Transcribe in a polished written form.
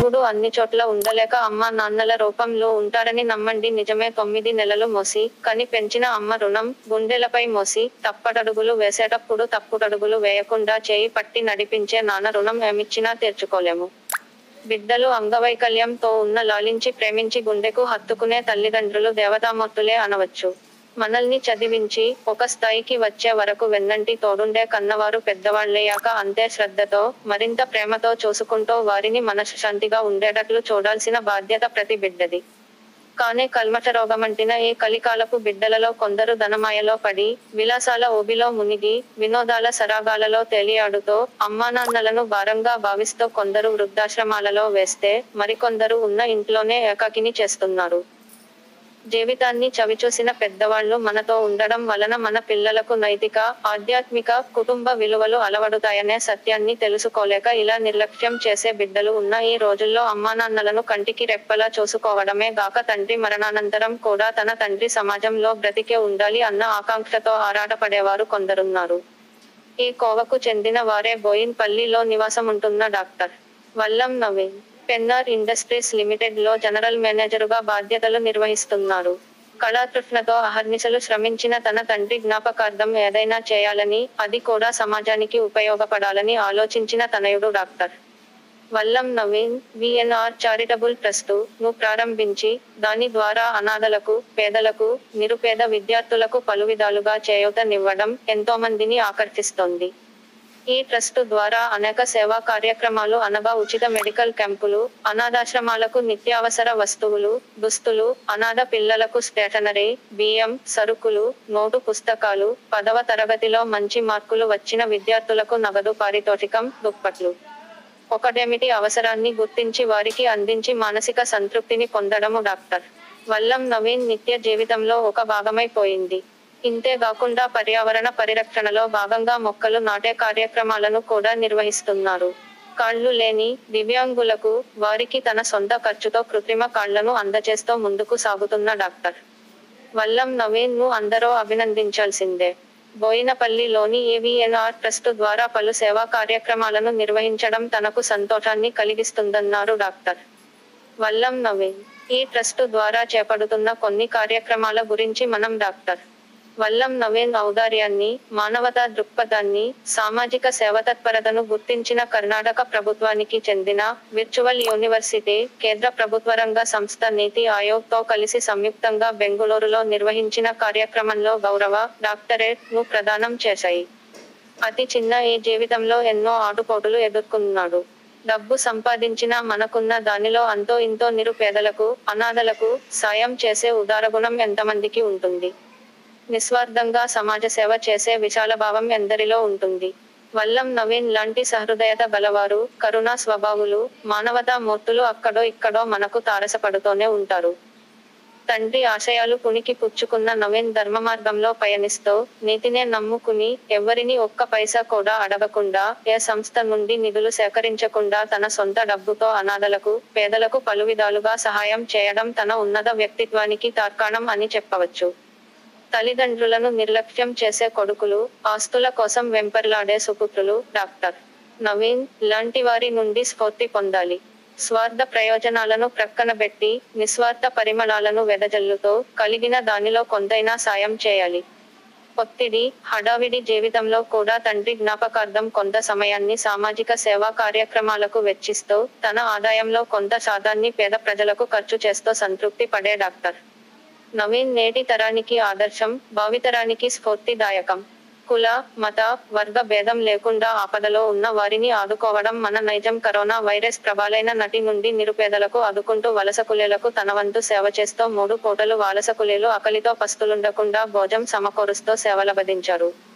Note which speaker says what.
Speaker 1: దేవుడు అన్ని చోట్ల ఉండలేక అమ్మా నాన్నల రూపంలో ఉంటారని నమ్మండి. నిజమే. 9 నెలలు మోసి కని పెంచిన అమ్మ రుణం గుండెలపై మోసి తప్పటడుగులు వేసేటప్పుడు తప్పుటడుగులు వేయకుండా చేయి పట్టి నడిపించే నాన్న రుణం ఏమిచ్చినా తీర్చుకోలేము. బిడ్డలు అంగవైకల్యంతో ఉన్న లాలించి ప్రేమించి గుండెకు హత్తుకునే తల్లిదండ్రులు దేవతామూర్తులే అనవచ్చు. మనల్ని చదివించి ఒక స్థాయికి వచ్చే వరకు వెన్నంటి తోడుండే కన్నవారు పెద్దవాళ్ళయ్యాక అంతే శ్రద్ధతో మరింత ప్రేమతో చూసుకుంటూ వారిని మనశ్శాంతిగా ఉండేటట్లు చూడాల్సిన బాధ్యత ప్రతి బిడ్డది. కానే కల్మషరోగమంటిన ఈ కలికాలపు బిడ్డలలో కొందరు ధనమాయలో పడి విలాసాల ఊబిలో మునిగి వినోదాల సరాగాలలో తేలియాడుతూ అమ్మానాన్నలను భారంగా భావిస్తూ కొందరు వృద్ధాశ్రమాలలో వేస్తే మరికొందరు ఉన్న ఇంట్లోనే ఏకాకిని చేస్తున్నారు. జీవితాన్ని చవిచూసిన పెద్దవాళ్లు మనతో ఉండడం వలన మన పిల్లలకు నైతిక, ఆధ్యాత్మిక, కుటుంబ విలువలు అలవడుతాయనే సత్యాన్ని తెలుసుకోలేక ఇలా నిర్లక్ష్యం చేసే బిడ్డలు ఉన్న ఈ రోజుల్లో అమ్మానాన్నలను కంటికి రెప్పలా చూసుకోవడమే గాక తండ్రి మరణానంతరం కూడా తన తండ్రి సమాజంలో బ్రతికే ఉండాలి అన్న ఆకాంక్షతో ఆరాటపడేవారు కొందరున్నారు. ఈ కోవకు చెందిన వారే బోయిన్పల్లిలో నివాసముంటున్న doctor Vallam Naveen. Pennar Industries Limited లో జనరల్ మేనేజరుగా బాధ్యతలు నిర్వహిస్తున్నారు. కళాతృష్ణతో అహర్నిశలు శ్రమించిన తన తండ్రి జ్ఞాపకార్థం ఏదైనా చేయాలని, అది కూడా సమాజానికి ఉపయోగపడాలని ఆలోచించిన తనయుడు doctor Vallam Naveen VNR charitable trust ను ప్రారంభించి దాని ద్వారా అనాథలకు, పేదలకు, నిరుపేద విద్యార్థులకు పలువిధాలుగా చేయూతనివ్వడం ఎంతోమందిని ఆకర్షిస్తోంది. ఈ ట్రస్టు ద్వారా అనేక సేవా కార్యక్రమాలు అనగా ఉచిత మెడికల్ క్యాంపులు, అనాథాశ్రమాలకు నిత్యావసర వస్తువులు, దుస్తులు, అనాథ పిల్లలకు స్టేషనరీ, బియ్యం, సరుకులు, నోటు పుస్తకాలు, 10వ తరగతిలో మంచి మార్కులు వచ్చిన విద్యార్థులకు నగదు పారితోషికం, దుప్పట్లు. ఒకటేమిటి అవసరాన్ని గుర్తించి వారికి అందించి మానసిక సంతృప్తిని పొందడము డాక్టర్ వల్లం నవీన్ నిత్య జీవితంలో ఒక భాగమైపోయింది. ఇంతేగాకుండా పర్యావరణ పరిరక్షణలో భాగంగా మొక్కలు నాటే కార్యక్రమాలను కూడా నిర్వహిస్తున్నారు. కాళ్లు లేని దివ్యాంగులకు, వారికి తన సొంత ఖర్చుతో కృత్రిమ కాళ్లను అందజేస్తూ ముందుకు సాగుతున్న డాక్టర్ వల్లం నవీన్ ను అందరూ అభినందించాల్సిందే. బోయినపల్లిలోని ఏవిఎన్ఆర్ ట్రస్టు ద్వారా పలు సేవా కార్యక్రమాలను నిర్వహించడం తనకు సంతోషాన్ని కలిగిస్తుందన్నారు డాక్టర్ వల్లం నవీన్. ఈ ట్రస్టు ద్వారా చేపడుతున్న కొన్ని కార్యక్రమాల గురించి మనం డాక్టర్ వల్లం నవీన్ ఔదార్యాన్ని, మానవతా దృక్పథాన్ని, సామాజిక సేవతత్పరతను గుర్తించిన కర్ణాటక ప్రభుత్వానికి చెందిన విర్చువల్ యూనివర్సిటీ, కేంద్ర ప్రభుత్వరంగ సంస్థ నీతి ఆయోగ్ తో కలిసి సంయుక్తంగా బెంగుళూరులో నిర్వహించిన కార్యక్రమంలో గౌరవ డాక్టరేట్ ను ప్రదానం చేశాయి. అతి చిన్న ఈ జీవితంలో ఎన్నో ఆటుపోటులు ఎదుర్కొన్నాడు. డబ్బు సంపాదించినా మనకున్న దానిలో అంతో ఇంతో నిరుపేదలకు, అనాథలకు సాయం చేసే ఉదారగుణం ఎంతమందికి ఉంటుంది? నిస్వార్థంగా సమాజసేవ చేసే విశాలభావం ఎందరిలో ఉంటుంది? వల్లం నవీన్ లాంటి సహృదయత గలవారు, కరుణా స్వభావులు, మానవతా మూర్తులు అక్కడో ఇక్కడో మనకు తారసపడుతూనే ఉంటారు. తండ్రి ఆశయాలు పుణికి పుచ్చుకున్న నవీన్ ధర్మమార్గంలో పయనిస్తూ, నీతినే నమ్ముకుని, ఎవ్వరిని ఒక్క పైసా కూడా అడగకుండా, ఏ సంస్థ నుండి నిధులు సేకరించకుండా తన సొంత డబ్బుతో అనాథలకు, పేదలకు పలువిధాలుగా సహాయం చేయడం తన ఉన్నత వ్యక్తిత్వానికి తార్కాణం అని చెప్పవచ్చు. తల్లిదండ్రులను నిర్లక్ష్యం చేసే కొడుకులు, ఆస్తుల కోసం వెంపర్లాడే సుపుత్రులు డాక్టర్ నవీన్ లాంటి వారి నుండి స్ఫూర్తి పొందాలి. స్వార్థ ప్రయోజనాలను ప్రక్కనబెట్టి, నిస్వార్థ పరిమళాలను వెదజల్లుతూ, కలిగిన దానిలో కొంతైనా సాయం చేయాలి. ఒత్తిడి, హడావిడి జీవితంలో కూడా తండ్రి జ్ఞాపకార్థం కొంత సమయాన్ని సామాజిక సేవా కార్యక్రమాలకు వెచ్చిస్తూ, తన ఆదాయంలో కొంత శాతాన్ని పేద ప్రజలకు ఖర్చు చేస్తూ సంతృప్తి పడే డాక్టర్ నవీన్ నేటి తరానికి ఆదర్శం, భావితరానికి స్ఫూర్తిదాయకం. కుల, మత, వర్గ భేదం లేకుండా ఆపదలో ఉన్న వారిని ఆదుకోవడం మన నైజం. కరోనా వైరస్ ప్రభాలైన నటి నుండి నిరుపేదలకు ఆదుకుంటూ వలస కూలీలకు తన వంతు సేవ చేస్తూ 3 పూటలు వలస కూలీలు ఆకలితో పస్తులుండకుండా భోజనం సమకూరుస్తూ సేవలబదించారు.